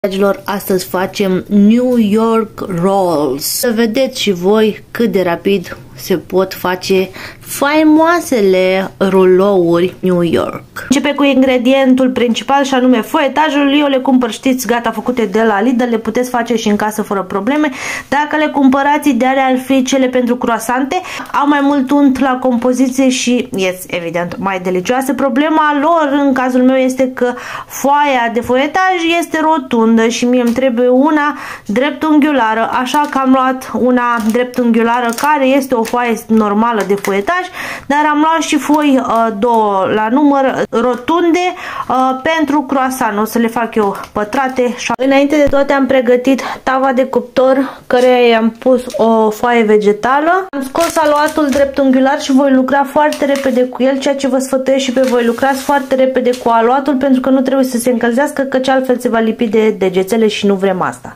Dragilor, astăzi facem New York Rolls. Să vedeți și voi cât de rapid se pot face faimoasele rulouri New York. Începe cu ingredientul principal și anume foietajul. Eu le cumpăr, știți, gata făcute de la Lidl, le puteți face și în casă fără probleme. Dacă le cumpărați, ideale ar fi cele pentru croasante. Au mai mult unt la compoziție și, evident, mai delicioase. Problema lor, în cazul meu, este că foaia de foietaj este rotundă și mie îmi trebuie una dreptunghiulară, așa că am luat una dreptunghiulară care este o foaie normală de foietaj, dar am luat și foi două la număr rotunde pentru croissant. O să le fac eu pătrate. Înainte de toate am pregătit tava de cuptor, căreia i-am pus o foaie vegetală. Am scos aluatul dreptunghiular și voi lucra foarte repede cu el, ceea ce vă sfătuiesc și pe voi, lucrați foarte repede cu aluatul pentru că nu trebuie să se încălzească, căci altfel se va lipi de degețele și nu vrem asta.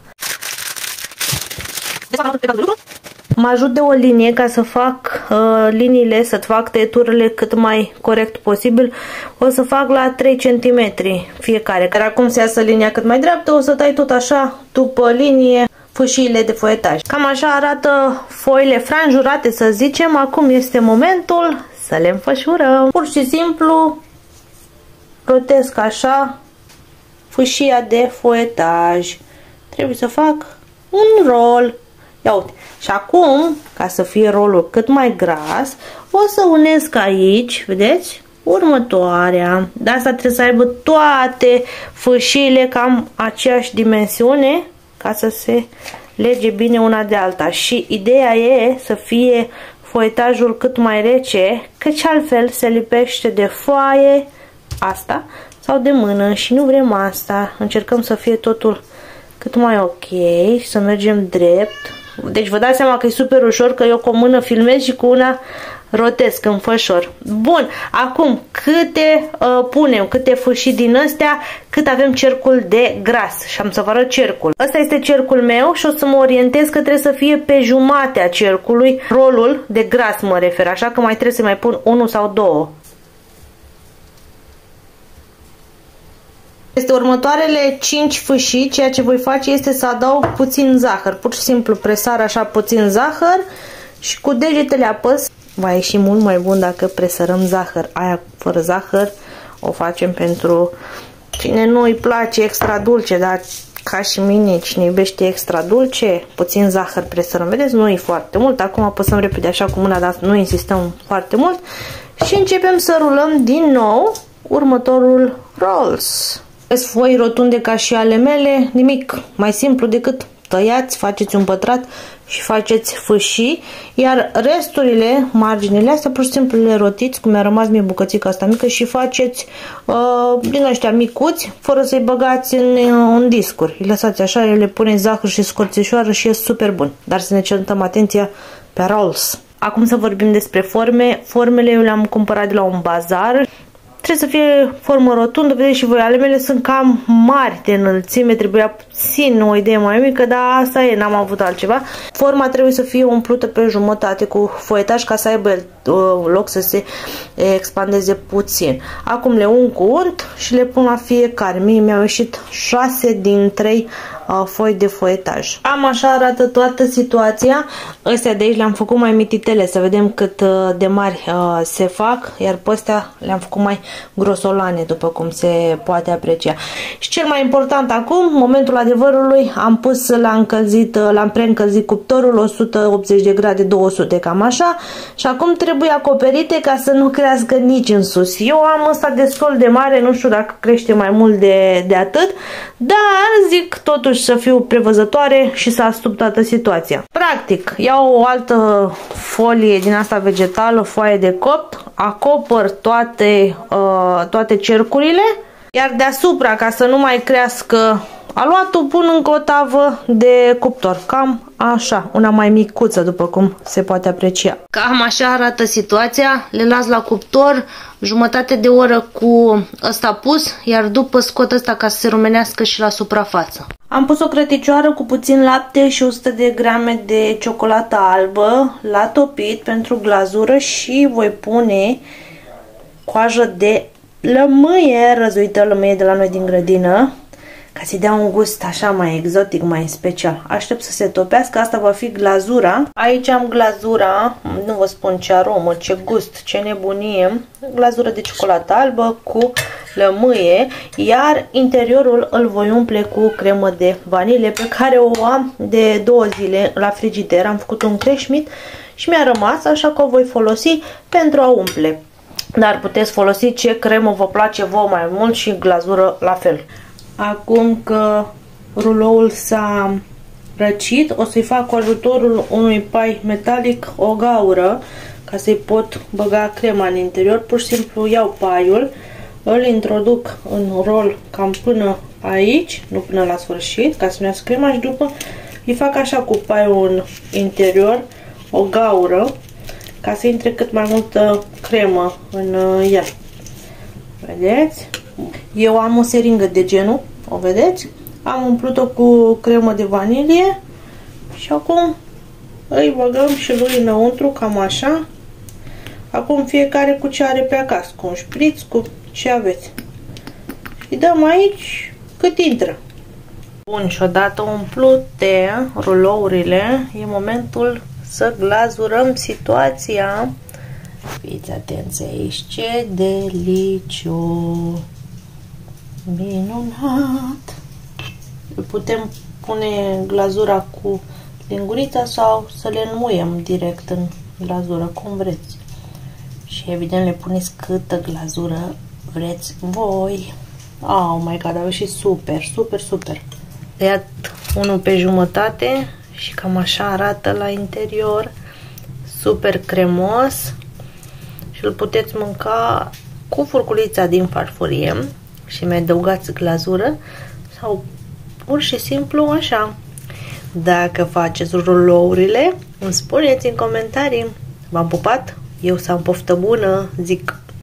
Mă ajut de o linie ca să fac liniile, să fac tăieturile cât mai corect posibil. O să fac la 3 cm fiecare. Care acum se iasă linia cât mai dreaptă, o să tai tot așa după linie fâșiile de foietaj. Cam așa arată foile franjurate, să zicem. Acum este momentul să le înfășurăm. Pur și simplu rotesc așa fâșia de foietaj. Trebuie să fac un rol. Ia uite. Și acum, ca să fie rolul cât mai gras, o să unesc aici, vedeți, următoarea. De asta trebuie să aibă toate fâșiile cam aceeași dimensiune, ca să se lege bine una de alta. Și ideea e să fie foietajul cât mai rece, căci altfel se lipește de foaie asta sau de mână și nu vrem asta. Încercăm să fie totul cât mai ok și să mergem drept. Deci vă dați seama că e super ușor, că eu cu o mână filmez și cu una rotesc, înfășor. Bun, acum câte punem, câte fâșii din astea, cât avem cercul de gras. Și am să vă arăt cercul. Ăsta este cercul meu și o să mă orientez că trebuie să fie pe jumatea cercului, rolul de gras mă refer, așa că mai trebuie să mai pun 1 sau 2. Peste următoarele 5 fâșii, ceea ce voi face este să adaug puțin zahăr. Pur și simplu presar așa puțin zahăr și cu degetele apăs. Va ieși mult mai bun dacă presărăm zahăr. Aia fără zahăr o facem pentru cine nu îi place extra dulce, dar ca și mine, cine iubește extra dulce, puțin zahăr presărăm. Vedeți, nu e foarte mult. Acum apăsăm repede așa cu mâna, dar nu insistăm foarte mult. Și începem să rulăm din nou următorul rolls. Foi rotunde ca și ale mele, nimic mai simplu decât tăiați, faceți un pătrat și faceți fâșii, iar resturile, marginile astea, pur și simplu le rotiți, cum mi-a rămas mie bucățica asta mică, și faceți din ăștia micuți, fără să-i băgați în discuri. Îi lăsați așa, le puneți zahăr și scorțișoară și e super bun. Dar să ne centrăm atenția pe rolls. Acum să vorbim despre forme. Formele eu le-am cumpărat de la un bazar. Trebuie să fie formă rotundă, vedeți și voi, ale mele sunt cam mari de înălțime, trebuia puțin o idee mai mică, dar asta e, n-am avut altceva. Forma trebuie să fie umplută pe jumătate cu foietaj ca să aibă loc să se expandeze puțin. Acum le ung cu unt și le pun la fiecare. Mie mi-au ieșit 6 din 3 foi de foietaj. Cam așa arată toată situația. Astea de aici le-am făcut mai mititele, să vedem cât de mari se fac, iar pe astea le-am făcut mai grosolane, după cum se poate aprecia. Și cel mai important acum, momentul adevărului, am pus la încălzit, l-am preîncălzit cuptorul 180 de grade, 200, cam așa, și acum trebuie acoperite ca să nu crească nici în sus. Eu am ăsta destul de mare, nu știu dacă crește mai mult de atât, dar zic totuși să fiu prevăzătoare și să astup toată situația. Practic, iau o altă folie din asta vegetală, foaie de copt, acopăr toate cercurile, iar deasupra, ca să nu mai crească aluatul, pun încă o tavă de cuptor, cam așa, una mai micuță, după cum se poate aprecia. Cam așa arată situația, le las la cuptor jumătate de oră cu ăsta pus, iar după scot ăsta ca să se rumenească și la suprafață. Am pus o crăticioară cu puțin lapte și 100 de grame de ciocolată albă la topit pentru glazură și voi pune coajă de lămâie, răzuită lămâie de la noi din grădină, ca să-i dea un gust așa mai exotic, mai special. Aștept să se topească, asta va fi glazura. Aici am glazura, nu vă spun ce aromă, ce gust, ce nebunie, glazură de ciocolată albă cu lămâie, iar interiorul îl voi umple cu cremă de vanilie pe care o am de 2 zile la frigider. Am făcut un creșmit și mi-a rămas, așa că o voi folosi pentru a umple. Dar puteți folosi ce cremă vă place vouă mai mult și glazură la fel. Acum că ruloul s-a răcit, o să-i fac cu ajutorul unui pai metalic o gaură ca să-i pot băga crema în interior. Pur și simplu iau paiul, îl introduc în rol cam până aici, nu până la sfârșit, ca să mi iasă crema și după îi fac așa cu paiul în interior, o gaură, ca să intre cât mai multă cremă în ea. Vedeți? Eu am o seringă de genul, o vedeți? Am umplut-o cu cremă de vanilie și acum îi băgăm și lui înăuntru, cam așa. Acum fiecare cu ce are pe acasă, cu un șpriț, cu ce aveți. Și dăm aici cât intră. Bun, și odată umplute rulourile, e momentul să glazurăm situația. Fiți atenți aici, ce delicios! Minunat! Putem pune glazura cu lingurița sau să le înmuiem direct în glazură, cum vreți. Și evident le puneți câtă glazură vreți voi. Oh my god, a ieșit super, super, super. Tăiat unul pe jumătate și cam așa arată la interior. Super cremos și îl puteți mânca cu furculița din farfurie și mai adăugați glazură sau pur și simplu așa. Dacă faceți rulourile, îmi spuneți în comentarii. V-am pupat, eu să am poftă bună, zic.